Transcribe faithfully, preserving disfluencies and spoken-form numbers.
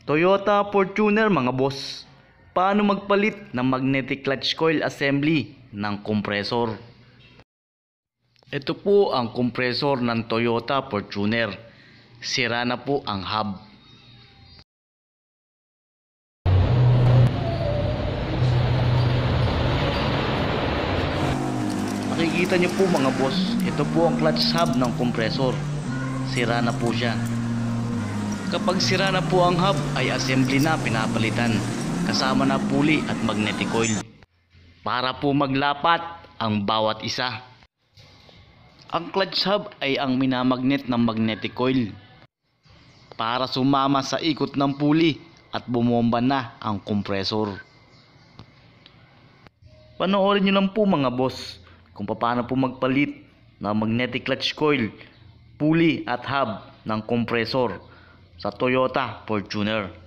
Toyota Fortuner mga boss, paano magpalit ng magnetic clutch coil assembly ng compressor? Ito po ang compressor ng Toyota Fortuner. Sira na po ang hub. Makikita niyo po mga boss, ito po ang clutch hub ng compressor. Sira na po siya. Kapag sira na po ang hub ay assembly na pinapalitan, kasama na pulley at magnetic coil para po maglapat ang bawat isa. Ang clutch hub ay ang minamagnet ng magnetic coil para sumama sa ikot ng pulley at bumomba na ang compressor. Panoorin nyo lang po mga boss kung paano po magpalit ng magnetic clutch coil, pulley at hub ng compressor sa Toyota Fortuner.